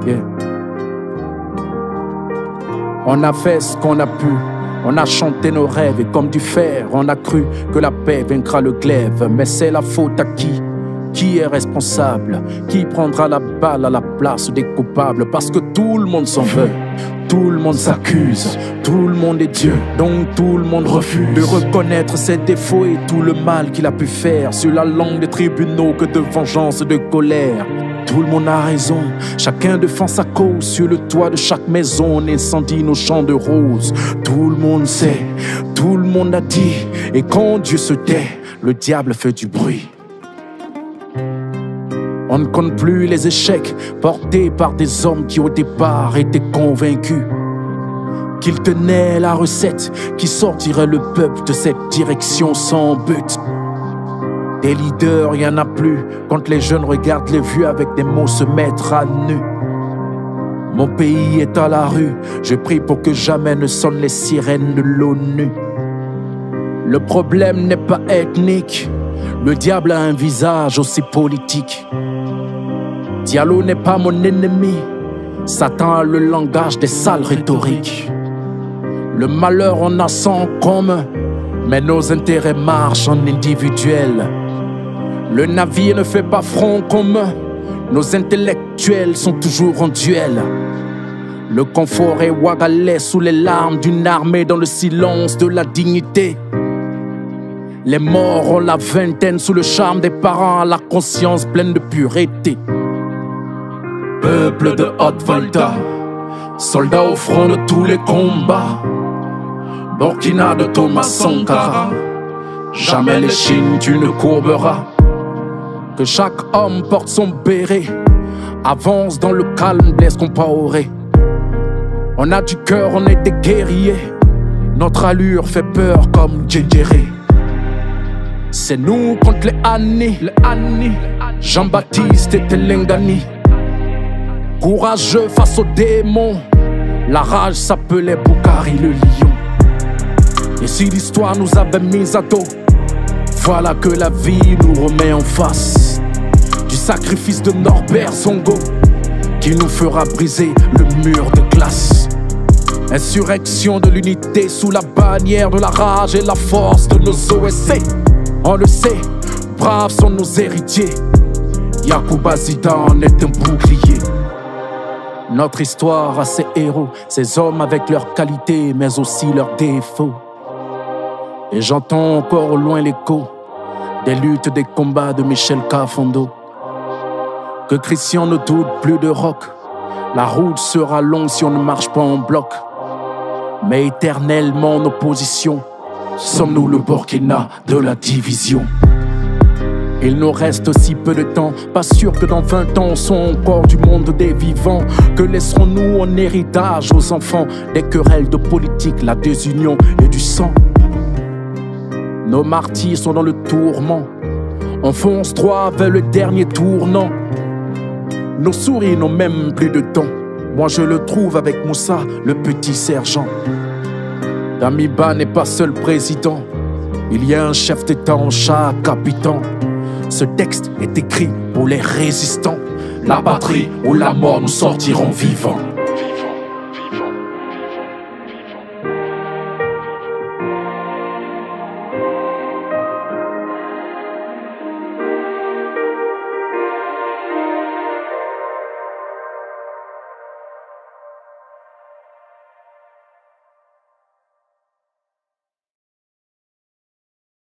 Yeah. On a fait ce qu'on a pu, on a chanté nos rêves et comme du fer, on a cru que la paix vaincra le glaive. Mais c'est la faute à qui? Qui est responsable? Qui prendra la balle à la place des coupables? Parce que tout le monde s'en veut, tout le monde s'accuse, tout le monde est Dieu, donc tout le monde refuse de reconnaître ses défauts et tout le mal qu'il a pu faire sur la langue des tribunaux que de vengeance et de colère. Tout le monde a raison, chacun défend sa cause. Sur le toit de chaque maison, on incendie nos champs de roses. Tout le monde sait, tout le monde a dit, et quand Dieu se tait, le diable fait du bruit. On ne compte plus les échecs portés par des hommes qui au départ étaient convaincus qu'ils tenaient la recette qui sortirait le peuple de cette direction sans but. Des leaders, il n'y en a plus quand les jeunes regardent les vieux avec des mots se mettre à nu. Mon pays est à la rue, je prie pour que jamais ne sonnent les sirènes de l'ONU. Le problème n'est pas ethnique, le diable a un visage aussi politique. Diallo n'est pas mon ennemi, Satan a le langage des sales rhétoriques. Le malheur on a ça en commun, mais nos intérêts marchent en individuel. Le navire ne fait pas front commun, nos intellectuels sont toujours en duel. Le confort est Ouagalais sous les larmes d'une armée dans le silence de la dignité. Les morts ont la vingtaine sous le charme des parents, la conscience pleine de pureté. Peuple de Haute-Volta, soldats au front de tous les combats. Burkina de Thomas Sankara, jamais l'échine tu ne courberas. Que chaque homme porte son béret, avance dans le calme, Blaise Compaoré. On a du cœur, on est des guerriers, notre allure fait peur comme Djendjéré. C'est nous contre les Anni, Jean-Baptiste et Telengani. Courageux face aux démons, la rage s'appelait Boukari le lion. Et si l'histoire nous avait mis à dos, voilà que la vie nous remet en face du sacrifice de Norbert Zongo qui nous fera briser le mur de glace. Insurrection de l'unité sous la bannière de la rage et la force de nos OSC. On le sait, braves sont nos héritiers. Yacouba Zidane est un bouclier. Notre histoire a ses héros, ces hommes avec leurs qualités mais aussi leurs défauts. Et j'entends encore au loin l'écho des luttes, des combats de Michel Kafondo. Que Christian ne doute plus de rock, la route sera longue si on ne marche pas en bloc. Mais éternellement en opposition, sommes-nous le Burkina de la division. Il nous reste aussi peu de temps, pas sûr que dans 20 ans on soit encore du monde des vivants. Que laisserons-nous en héritage aux enfants? Des querelles de politique, la désunion et du sang. Nos martyrs sont dans le tourment, on fonce droit vers le dernier tournant. Nos souris n'ont même plus de temps, moi je le trouve avec Moussa, le petit sergent. Damiba n'est pas seul président, il y a un chef d'État en chaque habitant. Ce texte est écrit pour les résistants. La patrie ou la mort, nous sortirons vivants.